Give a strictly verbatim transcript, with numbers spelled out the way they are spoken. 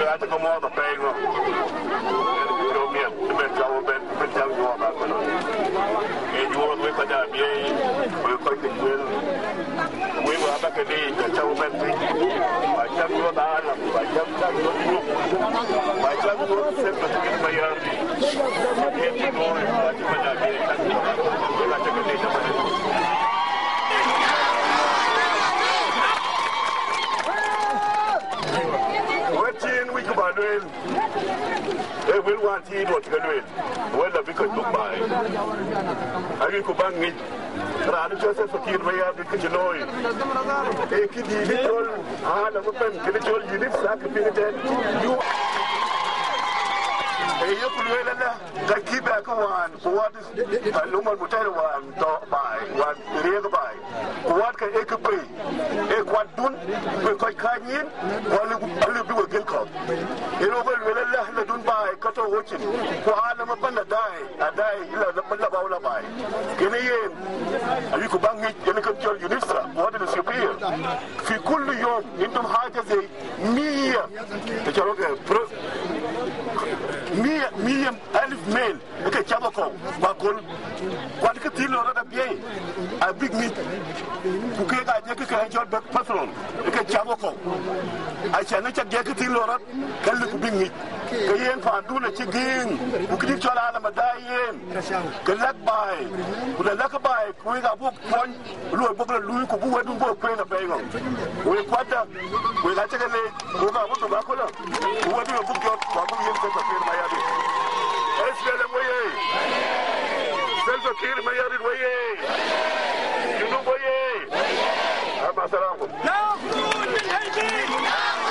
got to come on the paying. And you know me, the men tell them, the men tell you all about it. And you want to wake up, we're going to kill. We were back in the government. I tell you what I am. I tell you what you I tell you what to get my army. I can't be going. I can't be going. I can't be going. They will want to eat what you do. Whether we could look by. I mean, Kubangi. Rather just for kid, we have the kitchen oil. A kid, little, I have a pen, little, you live sack of it. You. You can keep back one. What is a woman will tell one by one real by. What can a pay? A quad dun, we quite kind in, while you do a gill cup. You know, when we let the dun by, cut a watching. While I'm upon a die, a die, you know, the Palabaula by. In the end, and you could bang it, and you can tell you this, what is superior. If you could young into hard as a mere, the Jaloga. Me, me, elf male, okay, Chabako, Bakul, what could you know that a big meat? Okay, I take a job back patrol, okay, Chabako. I shall not get it in Lora, can look big meat. Kayen Fanduna chicken, who could each other a dying, can let by, with a luck by, with a book one, Louis Booker, Louis, who wouldn't go play a bagel. We quite up, we like a lake, who got to Bakula, who would do a book job for my Self-Kill Mayari way. You know, way. I'm a